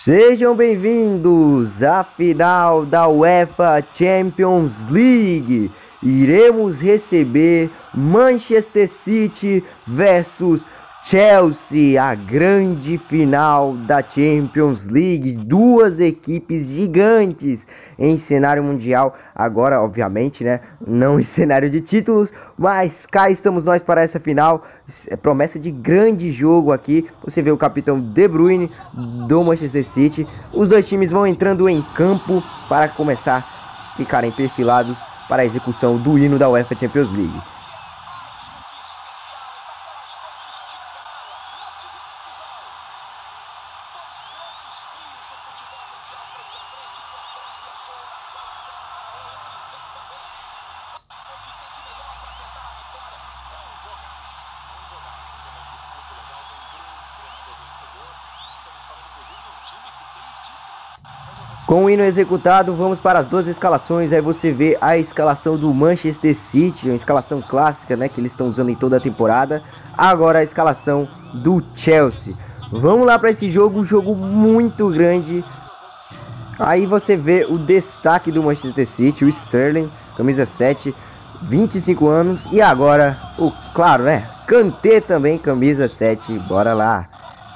Sejam bem-vindos à final da UEFA Champions League. Iremos receber Manchester City versus Chelsea, a grande final da Champions League. Duas equipes gigantes em cenário mundial. Agora, obviamente, né? Não em cenário de títulos, mas cá estamos nós para essa final. É promessa de grande jogo aqui. Você vê o capitão De Bruyne do Manchester City. Os dois times vão entrando em campo para começar a ficarem perfilados para a execução do hino da UEFA Champions League. Com o hino executado, vamos para as duas escalações. Aí você vê a escalação do Manchester City, uma escalação clássica, né, que eles estão usando em toda a temporada. Agora a escalação do Chelsea. Vamos lá para esse jogo, um jogo muito grande. Aí você vê o destaque do Manchester City, o Sterling, camisa 7, 25 anos. E agora, claro, né, Kanté também, camisa 7, bora lá.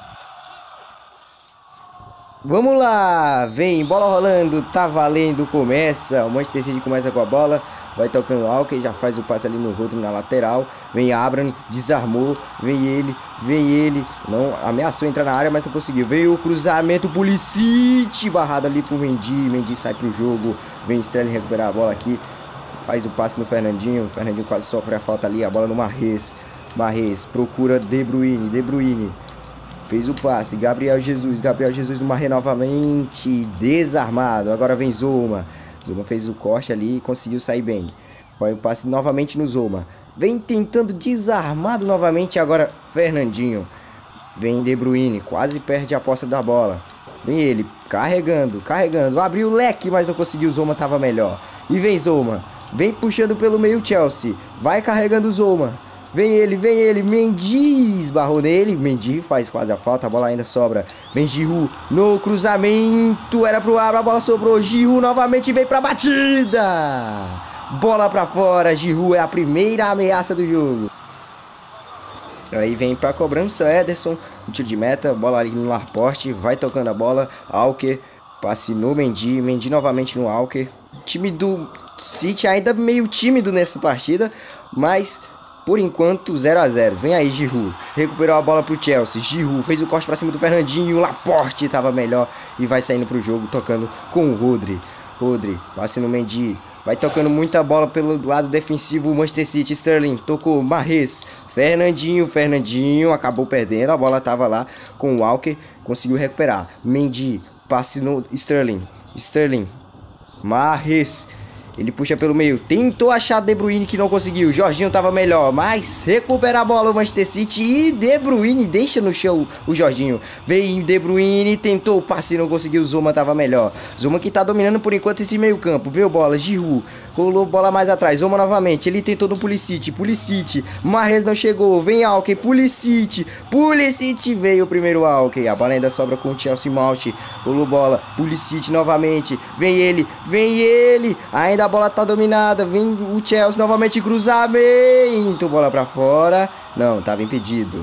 Vamos lá, vem, bola rolando, tá valendo, começa, o Manchester City começa com a bola, vai tocando o Alckmin, já faz o passe ali no Rodri na lateral, vem Abraham, desarmou, vem ele, não, ameaçou entrar na área, mas não conseguiu, veio o cruzamento, Pulisic, barrado ali pro Mendy sai pro jogo, vem Sterling recuperar a bola aqui, faz o passe no Fernandinho, o Fernandinho quase sofre a falta ali, a bola no Mahrez procura De Bruyne, fez o passe, Gabriel Jesus no Mahrez novamente, desarmado, agora vem Zouma fez o corte ali e conseguiu sair bem, vai o passe novamente no Zouma, vem tentando desarmado novamente, agora Fernandinho, vem De Bruyne, quase perde a posse da bola, vem ele, carregando, abriu o leque, mas não conseguiu, Zouma tava melhor, e vem Zouma, vem puxando pelo meio Chelsea, vai carregando o Zouma, vem ele, Mendy esbarrou nele, Mendy faz quase a falta, a bola ainda sobra, vem Giroud no cruzamento, era pro ar, a bola sobrou, Giroud novamente vem pra batida, bola pra fora, Giroud é a primeira ameaça do jogo, aí vem pra cobrança Ederson, o tiro de meta, bola ali no Laporte, vai tocando a bola, Alckmin, passe no Mendy novamente no Alckmin, time do City ainda meio tímido nessa partida, mas por enquanto 0 a 0. Vem aí Giroud, recuperou a bola pro Chelsea, Giroud fez o corte pra cima do Fernandinho, Laporte tava melhor e vai saindo pro jogo tocando com o Rodri, passe no Mendy, vai tocando muita bola pelo lado defensivo, o Manchester City, Sterling, tocou, Mahrez, Fernandinho acabou perdendo, a bola tava lá com o Walker, conseguiu recuperar, Mendy, passe no Sterling, Mahrez, ele puxa pelo meio, tentou achar De Bruyne que não conseguiu, Jorginho tava melhor, mas recupera a bola o Manchester City e De Bruyne deixa no chão o Jorginho, vem De Bruyne, tentou o passe, não conseguiu, Zouma tava melhor, Zouma que tá dominando por enquanto esse meio campo, veio bola, Giroud, rolou bola mais atrás, Zouma novamente, ele tentou no Pulisic, Mahrez não chegou, vem Alckmin, Pulisic, veio o primeiro Alckmin, a bola ainda sobra com o Chelsea Mount, rolou bola, Pulisic novamente, vem ele, ainda a bola tá dominada, vem o Chelsea novamente, cruzamento, bola pra fora, não, tava impedido.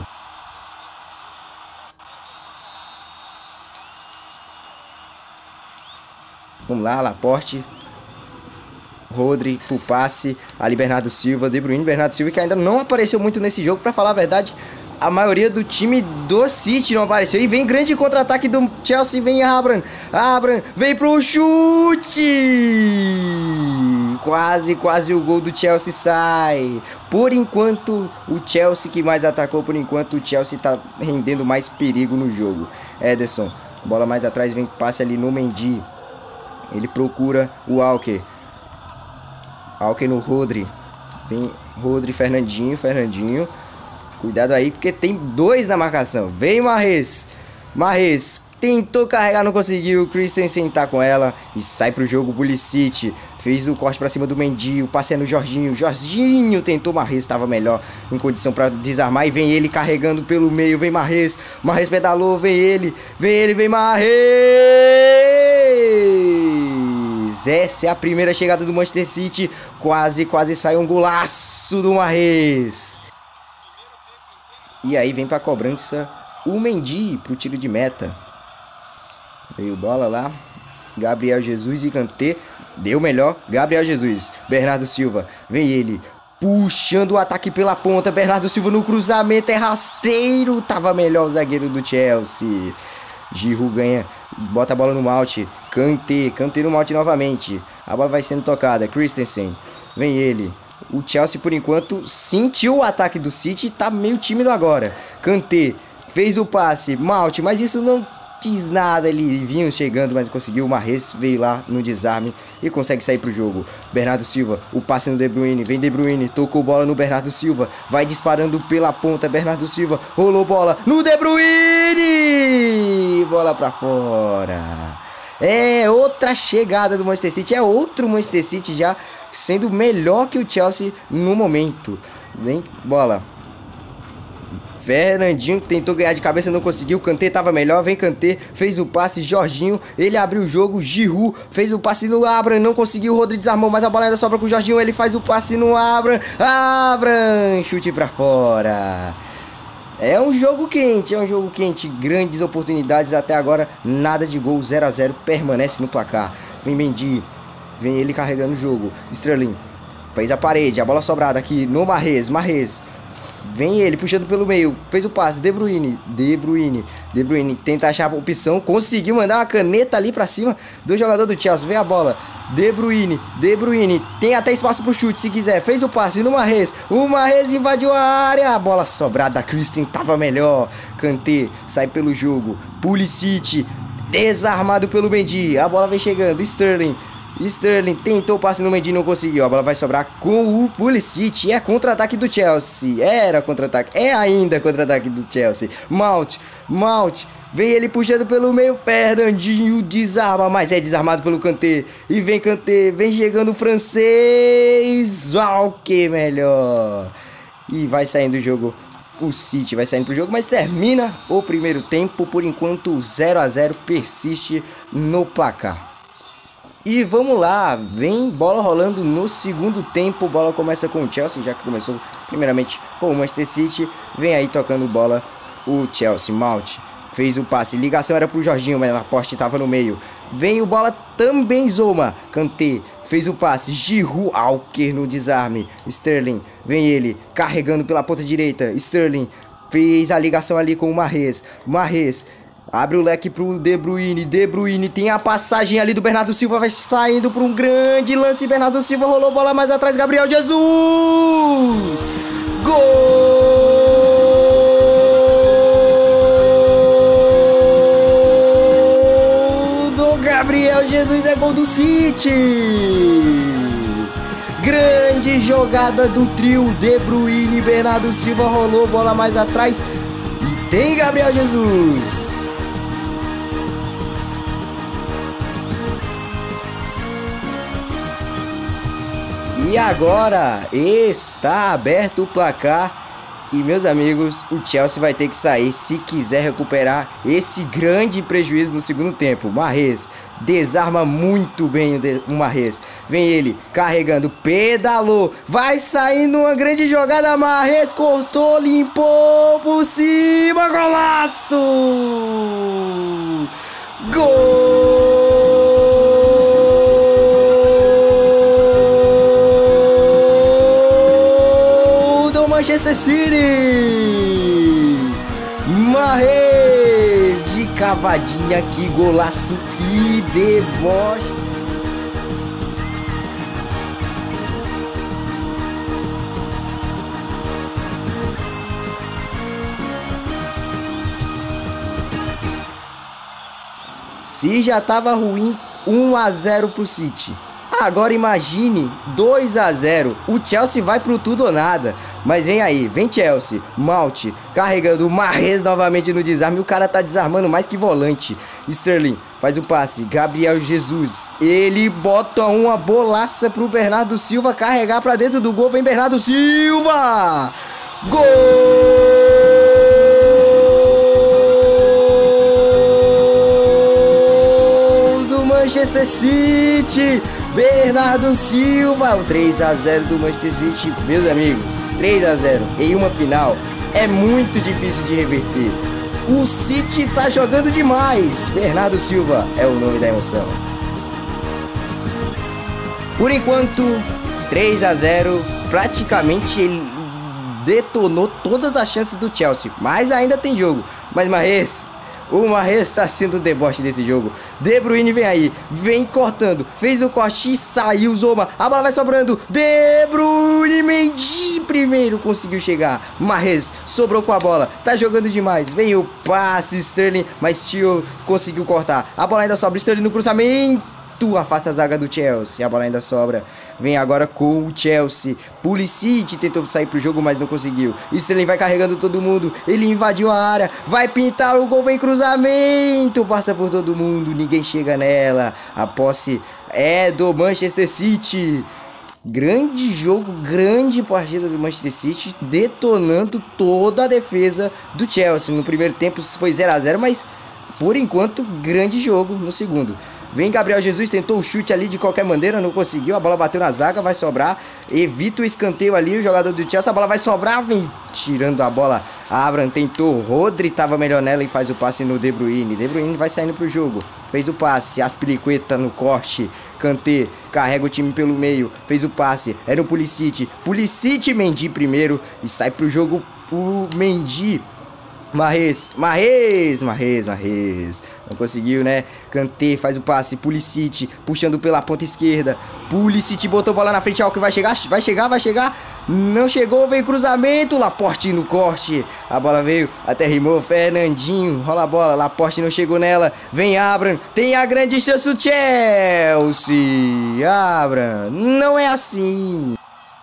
Vamos lá, Laporte, Rodri pro passe, ali Bernardo Silva, De Bruyne, Bernardo Silva que ainda não apareceu muito nesse jogo, pra falar a verdade, a maioria do time do City não apareceu. E vem grande contra-ataque do Chelsea, vem Abraham, vem pro chute, quase o gol do Chelsea sai. Por enquanto o Chelsea que mais atacou, por enquanto o Chelsea tá rendendo mais perigo no jogo. Ederson, bola mais atrás, vem passe ali no Mendy, ele procura o Alckmin no Rodri, vem Rodri, Fernandinho, cuidado aí porque tem dois na marcação, vem Mahrez, tentou carregar, não conseguiu, Christensen tá com ela e sai pro jogo, Pulisic, Fez o corte pra cima do Mendy, o passe é no Jorginho. Jorginho tentou, Mahrez estava melhor em condição pra desarmar. E vem ele carregando pelo meio, vem Mahrez. Mahrez pedalou, vem ele, vem Mahrez. Essa é a primeira chegada do Manchester City. Quase sai um golaço do Mahrez. E aí vem pra cobrança o Mendy pro tiro de meta. Veio bola lá. Gabriel Jesus e Kanté. Deu melhor. Gabriel Jesus. Bernardo Silva. Vem ele. Puxando o ataque pela ponta. Bernardo Silva no cruzamento. É rasteiro. Tava melhor o zagueiro do Chelsea. Giroud ganha. Bota a bola no malte. Kanté no malte novamente. A bola vai sendo tocada. Christensen. Vem ele. O Chelsea, por enquanto, sentiu o ataque do City e tá meio tímido agora. Kanté fez o passe. Malte, mas isso não quis nada. Ele vinha chegando, mas conseguiu. O Mahrez veio lá no desarme e consegue sair pro jogo. Bernardo Silva, o passe no De Bruyne. Vem De Bruyne, tocou bola no Bernardo Silva. Vai disparando pela ponta. Bernardo Silva, rolou bola no De Bruyne. Bola pra fora. É outra chegada do Manchester City. É outro Manchester City já sendo melhor que o Chelsea no momento. Vem bola. Fernandinho tentou ganhar de cabeça, não conseguiu. Kanté tava melhor, vem Kanté, fez o passe. Jorginho, ele abriu o jogo. Giroud fez o passe no Abraham, não conseguiu. O Rodri desarmou, mas a bola ainda sobra com o Jorginho. Ele faz o passe no Abraham. Abraham, chute pra fora. É um jogo quente, grandes oportunidades até agora, nada de gol. 0 a 0, permanece no placar. Vem Mendy, vem ele carregando o jogo. Sterling fez a parede, a bola sobrada aqui no Mahrez. Vem ele puxando pelo meio, fez o passe. De Bruyne tenta achar a opção, conseguiu mandar uma caneta ali pra cima do jogador do Chelsea. Vem a bola. De Bruyne tem até espaço pro chute se quiser. Fez o passe no Mahrez. O Mahrez invadiu a área. A bola sobrada. Christensen tava melhor. Kanté sai pelo jogo. Pulisic desarmado pelo Mendy. A bola vem chegando. Sterling tentou o passe no Mendy, não conseguiu. A bola vai sobrar com o Pulisic. É contra-ataque do Chelsea. Era contra-ataque. É ainda contra-ataque do Chelsea. Malte. Vem ele puxando pelo meio. Fernandinho desarma, mas é desarmado pelo Kanté. E vem Kanté, vem chegando o francês. Uau, que melhor. E vai saindo o jogo. O City vai saindo pro jogo, mas termina o primeiro tempo. Por enquanto, 0 a 0 persiste no placar. E vamos lá, vem bola rolando no segundo tempo. Bola começa com o Chelsea, já que começou primeiramente com o Manchester City. Vem aí tocando bola o Chelsea. Malte fez o passe, ligação era pro Jorginho, mas a poste tava no meio. Vem o bola também, Zoma. Kanté fez o passe, Giroud, Alker no desarme. Sterling, vem ele, carregando pela ponta direita. Sterling fez a ligação ali com o Mahrez. Abre o leque pro De Bruyne tem a passagem ali do Bernardo Silva, vai saindo para um grande lance. Bernardo Silva rolou bola mais atrás, Gabriel Jesus! Gol do Gabriel Jesus, é gol do City! Grande jogada do trio De Bruyne, Bernardo Silva rolou bola mais atrás e tem Gabriel Jesus! E agora está aberto o placar e, meus amigos, o Chelsea vai ter que sair se quiser recuperar esse grande prejuízo no segundo tempo. Mahrez desarma muito bem o Mahrez. Vem ele carregando, pedalou, vai saindo uma grande jogada. Mahrez cortou, limpou por cima, golaço! Gol! Manchester City! Mahrez de cavadinha, que golaço, que deboche! Se já tava ruim, 1 a 0 pro City. Agora imagine 2 a 0. O Chelsea vai pro tudo ou nada. Mas vem aí, vem Chelsea. Malte carregando o Mahrez novamente no desarme. O cara tá desarmando mais que volante. Sterling faz o passe, Gabriel Jesus, ele bota uma bolaça pro Bernardo Silva carregar pra dentro do gol, vem Bernardo Silva! Gol do Manchester City! Bernardo Silva, o 3 a 0 do Manchester City. Meus amigos, 3 a 0 em uma final é muito difícil de reverter. O City tá jogando demais. Bernardo Silva é o nome da emoção. Por enquanto, 3 a 0, praticamente ele detonou todas as chances do Chelsea, mas ainda tem jogo. Mas o Mahrez está sendo o deboche desse jogo. De Bruyne vem aí, vem cortando, fez o corte e saiu Zoma. A bola vai sobrando, De Bruyne, Mendy primeiro conseguiu chegar. Mahrez sobrou com a bola, tá jogando demais. Vem o passe, Sterling, mas Tio conseguiu cortar. A bola ainda sobra, Sterling no cruzamento. Afasta a zaga do Chelsea, a bola ainda sobra. Vem agora com o Chelsea. Pulisic tentou sair pro jogo, mas não conseguiu. Sterling vai carregando todo mundo. Ele invadiu a área, vai pintar o gol, vem cruzamento. Passa por todo mundo, ninguém chega nela. A posse é do Manchester City. Grande jogo, grande partida do Manchester City, detonando toda a defesa do Chelsea. No primeiro tempo foi 0 a 0, mas por enquanto grande jogo no segundo. Vem Gabriel Jesus, tentou o chute ali de qualquer maneira, não conseguiu, a bola bateu na zaga, vai sobrar, evita o escanteio ali, o jogador do Chelsea, a bola vai sobrar, vem tirando a bola, Abraham tentou, Rodri estava melhor nela e faz o passe no De Bruyne, De Bruyne vai saindo pro jogo, fez o passe, Aspilicueta no corte, Kanté carrega o time pelo meio, fez o passe, é no Pulisic, Mendy primeiro e sai pro jogo o Mendy. Mahrez, não conseguiu, né? Kanté faz o passe, Pulisic puxando pela ponta esquerda, Pulisic botou a bola na frente, que vai chegar, não chegou, veio cruzamento, Laporte no corte, a bola veio, até rimou, Fernandinho, rola a bola, Laporte não chegou nela, vem Abraham, tem a grande chance o Chelsea, Abraham, não é assim.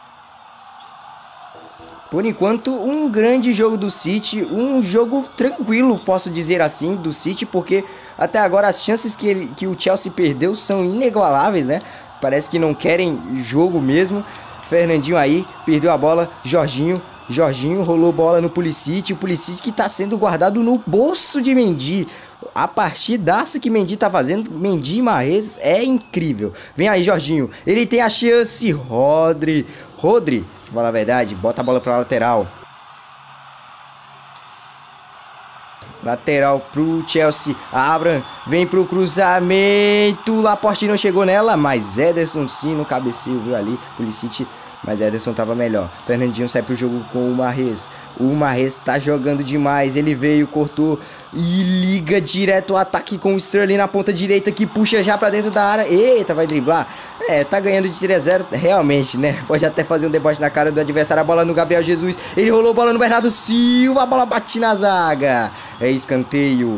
Por enquanto, um grande jogo do City, um jogo tranquilo, posso dizer assim, do City, porque até agora as chances que o Chelsea perdeu são inigualáveis, né? Parece que não querem jogo mesmo. Fernandinho aí, perdeu a bola, Jorginho rolou bola no Pulisic, o Pulisic que está sendo guardado no bolso de Mendy. A partidaça que Mendy tá fazendo, Mendy e Mahrez, é incrível. Vem aí, Jorginho, ele tem a chance, Rodri, fala a verdade, bota a bola pra lateral. Lateral pro Chelsea, Abraham vem pro cruzamento, Laporte não chegou nela, mas Ederson sim no cabeceio, viu ali, Pulisic, mas Ederson tava melhor. Fernandinho sai pro jogo com o Mahrez. O Mahrez tá jogando demais, ele veio, cortou e liga direto o ataque com o Sterling na ponta direita, que puxa já pra dentro da área. Eita, vai driblar. Tá ganhando de 3 a 0 realmente, né? Pode até fazer um deboche na cara do adversário. A bola no Gabriel Jesus, ele rolou a bola no Bernardo Silva, a bola bate na zaga. É escanteio.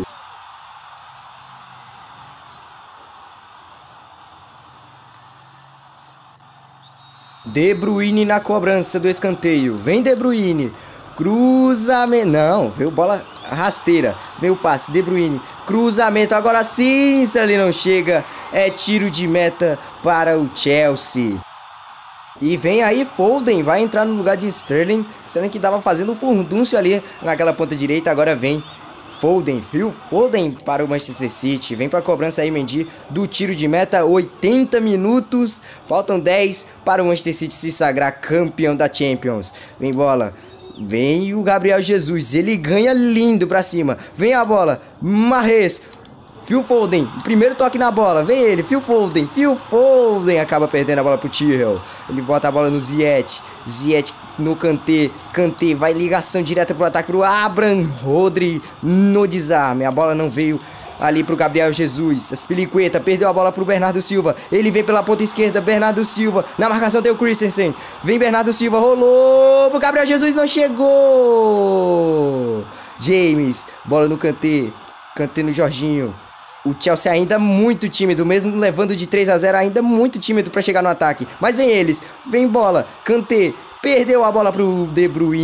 De Bruyne na cobrança do escanteio. Vem De Bruyne. Cruzamento. Não, veio bola rasteira. Veio o passe. De Bruyne. Cruzamento. Agora sim, Sterling não chega. É tiro de meta para o Chelsea. E vem aí Foden. Vai entrar no lugar de Sterling. Sterling que estava fazendo um furdúncio ali naquela ponta direita. Agora vem Foden para o Manchester City. Vem para a cobrança aí, Mendy, do tiro de meta. 80 minutos. Faltam 10 para o Manchester City se sagrar campeão da Champions. Vem bola. Vem o Gabriel Jesus. Ele ganha lindo para cima. Vem a bola. Mahrez. Phil Foden, primeiro toque na bola, vem ele, Phil Foden, acaba perdendo a bola pro Tuchel, ele bota a bola no Ziyech no Kanté, vai ligação direta pro ataque pro Abraham, Rodri no desarme, a bola não veio ali pro Gabriel Jesus, Aspilicueta perdeu a bola pro Bernardo Silva, ele vem pela ponta esquerda, Bernardo Silva, na marcação tem o Christensen, vem Bernardo Silva, rolou pro Gabriel Jesus, não chegou, James, bola no Kanté no Jorginho. O Chelsea ainda muito tímido, mesmo levando de 3 a 0, ainda muito tímido para chegar no ataque. Mas vem eles, vem bola, Kanté, perdeu a bola pro De Bruyne,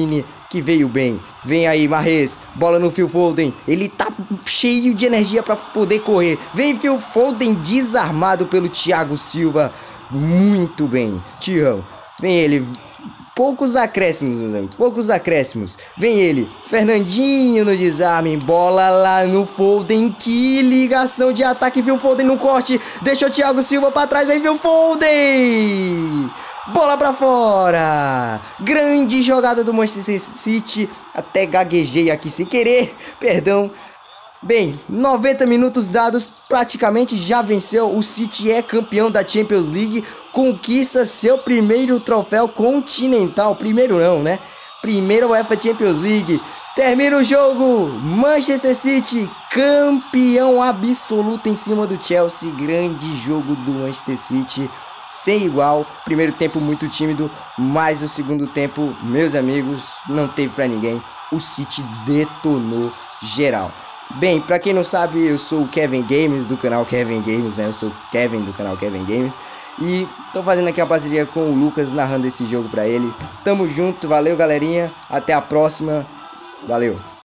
que veio bem. Vem aí, Mahrez, bola no Phil Foden. Ele tá cheio de energia para poder correr. Vem Phil Foden desarmado pelo Thiago Silva. Muito bem, Tião. Vem ele. Poucos acréscimos, meus amigos. Poucos acréscimos. Vem ele. Fernandinho no desarme. Bola lá no Foden. Que ligação de ataque. Phil Foden no corte. Deixou o Thiago Silva pra trás. Vem Phil Foden. Bola pra fora. Grande jogada do Manchester City. Até gaguejei aqui sem querer. Perdão. Bem, 90 minutos dados, praticamente já venceu. O City é campeão da Champions League, conquista seu primeiro troféu continental. Primeiro não, né? Primeiro UEFA Champions League. Termina o jogo. Manchester City, campeão absoluto em cima do Chelsea. Grande jogo do Manchester City, sem igual. Primeiro tempo muito tímido, mas o segundo tempo, meus amigos, não teve pra ninguém. O City detonou geral. Bem, pra quem não sabe, eu sou o Kevin Games, do canal Kevin Games, né? Eu sou o Kevin do canal Kevin Games. E tô fazendo aqui uma parceria com o Lucas, narrando esse jogo pra ele. Tamo junto, valeu galerinha, até a próxima, valeu!